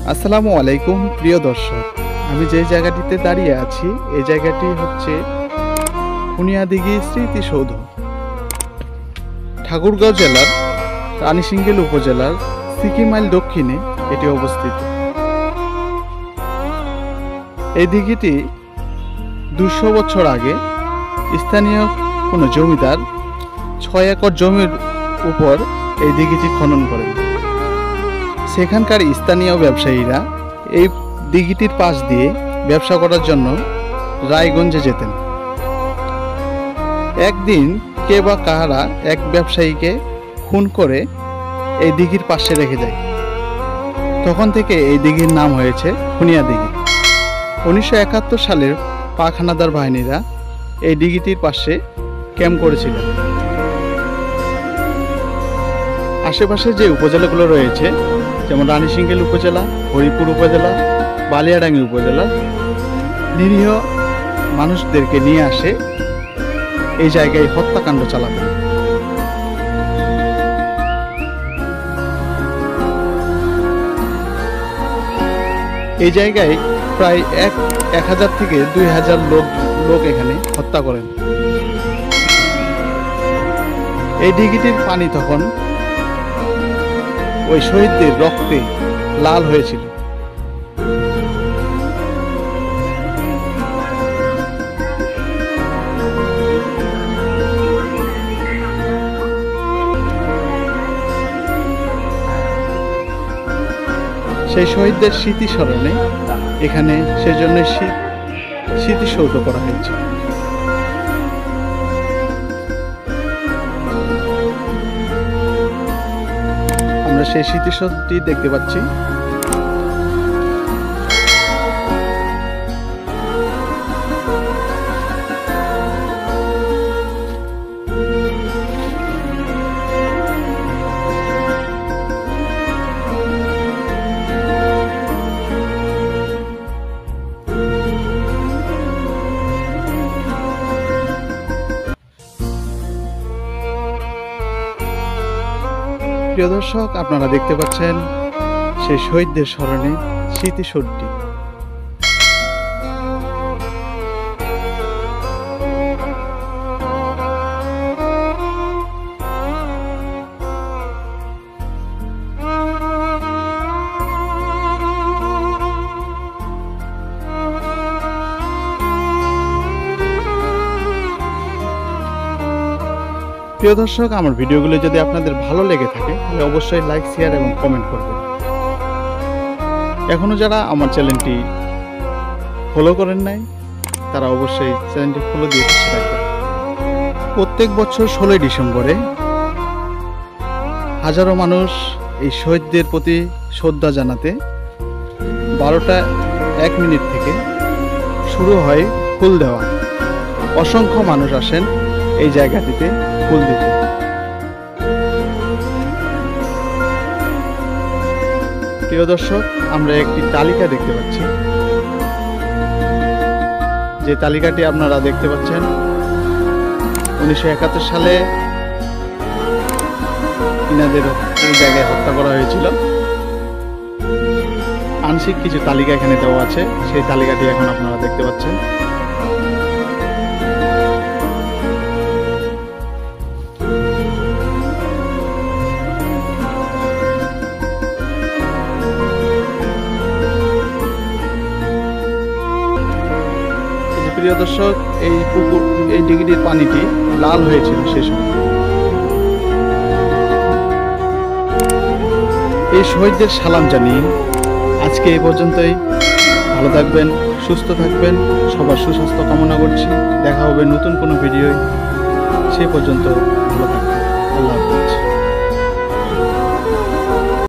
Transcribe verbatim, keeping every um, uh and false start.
আসসালামু আলাইকুম প্রিয় দর্শক, আমি যে জায়গাটিতে দাঁড়িয়ে আছি এই জায়গাটি হচ্ছে খুনিয়াদিঘি স্মৃতিসৌধ। ঠাকুরগাঁও জেলার রানীশিংগেল উপজেলার সিকি মাইল দক্ষিণে এটি অবস্থিত। এই দিঘিটি দুশো বছর আগে স্থানীয় কোনো জমিদার ছয় একর জমির উপর এই দিঘিটি খনন করেন। সেখানকার স্থানীয় ব্যবসায়ীরা এই দিঘিটির পাশ দিয়ে ব্যবসা করার জন্য রায়গঞ্জে যেতেন। একদিন কে বা কাহারা এক ব্যবসায়ীকে খুন করে এই দিঘির পাশে রেখে যায়। তখন থেকে এই দিঘির নাম হয়েছে খুনিয়াদিঘি। উনিশশো একাত্তর সালের পাক হানাদার বাহিনীরা এই দিঘিটির পাশে ক্যাম্প করেছিলেন। আশেপাশে যে উপজেলাগুলো রয়েছে যেমন রানীশিংগেল উপজেলা, হরিপুর উপজেলা, বালিয়াডাঙ্গি উপজেলা, নিরীহ মানুষদেরকে নিয়ে আসে এই জায়গায় হত্যাকাণ্ড চালাতে। এই জায়গায় প্রায় এক এক হাজার থেকে দুই হাজার লোক লোক এখানে হত্যা করেন। এই দিঘিটির পানি তখন ওই শহীদদের রক্তে লাল হয়েছিল। সেই শহীদদের স্মৃতি স্মরণে এখানে সেজন্য স্মৃতিসৌধ করা হয়েছে। আমরা সেই স্মৃতিসৌধটি দেখতে পাচ্ছি। প্রিয় দর্শক, আপনারা দেখতে পাচ্ছেন সেই শহীদদের স্মরণে স্মৃতিসৌধটি। প্রিয় দর্শক, আমার ভিডিওগুলো যদি আপনাদের ভালো লেগে থাকে তাহলে অবশ্যই লাইক, শেয়ার এবং কমেন্ট করবেন। এখনো যারা আমার চ্যানেলটি ফলো করেন নাই তারা অবশ্যই চ্যানেলটি ফলো দিয়ে পাশে রাখবেন। প্রত্যেক বছর ষোলোই ডিসেম্বরে হাজারো মানুষ এই শহীদদের প্রতি শ্রদ্ধা জানাতে বারোটা এক মিনিট থেকে শুরু হয় ফুল দেওয়া। অসংখ্য মানুষ আসেন এই জায়গাটিতে ফুল দিতে। প্রিয় দর্শক, আমরা একটি তালিকা দেখতে পাচ্ছি। যে তালিকাটি আপনারা দেখতে পাচ্ছেন উনিশশো একাত্তর সালে ইনাদের এই জায়গায় হত্যা করা হয়েছিল। আংশিক কিছু তালিকা এখানে দেওয়া আছে, সেই তালিকাটি এখন আপনারা দেখতে পাচ্ছেন। প্রিয় দর্শক, এই পুকুর এই দিঘিটির পানিটি লাল হয়েছিল সেই সময়। এই শহীদদের সালাম জানিয়ে আজকে এই পর্যন্তই। ভালো থাকবেন, সুস্থ থাকবেন, সবার সুস্বাস্থ্য কামনা করছি। দেখা হবে নতুন কোনো ভিডিওয়। সে পর্যন্ত ভালো থাকবেন। আল্লাহ হাফেজ।